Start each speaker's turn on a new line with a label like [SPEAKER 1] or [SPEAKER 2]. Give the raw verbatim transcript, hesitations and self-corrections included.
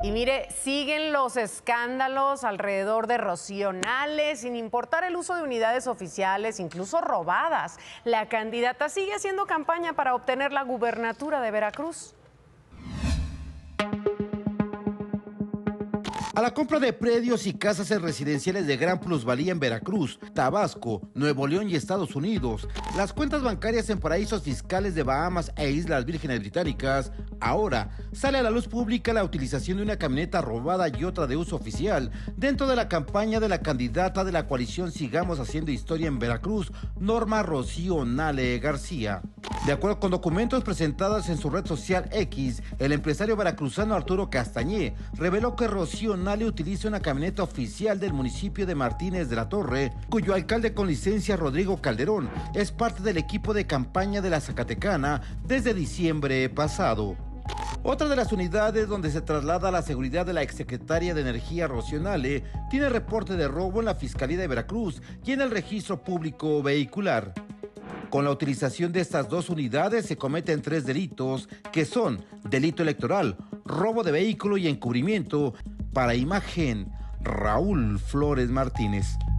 [SPEAKER 1] Y mire, siguen los escándalos alrededor de Rocío Nale, sin importar el uso de unidades oficiales, incluso robadas. La candidata sigue haciendo campaña para obtener la gubernatura de Veracruz.
[SPEAKER 2] A la compra de predios y casas en residenciales de gran plusvalía en Veracruz, Tabasco, Nuevo León y Estados Unidos, las cuentas bancarias en paraísos fiscales de Bahamas e Islas Vírgenes Británicas, ahora sale a la luz pública la utilización de una camioneta robada y otra de uso oficial dentro de la campaña de la candidata de la coalición Sigamos Haciendo Historia en Veracruz, Norma Rocío Nale García. De acuerdo con documentos presentados en su red social X, el empresario veracruzano Arturo Castañé reveló que Rocío Nale utiliza una camioneta oficial del municipio de Martínez de la Torre, cuyo alcalde con licencia, Rodrigo Calderón, es parte del equipo de campaña de la Zacatecana desde diciembre pasado. Otra de las unidades donde se traslada la seguridad de la exsecretaria de Energía Rocío Nale tiene reporte de robo en la Fiscalía de Veracruz y en el registro público vehicular. Con la utilización de estas dos unidades se cometen tres delitos, que son delito electoral, robo de vehículo y encubrimiento. Para Imagen, Raúl Flores Martínez.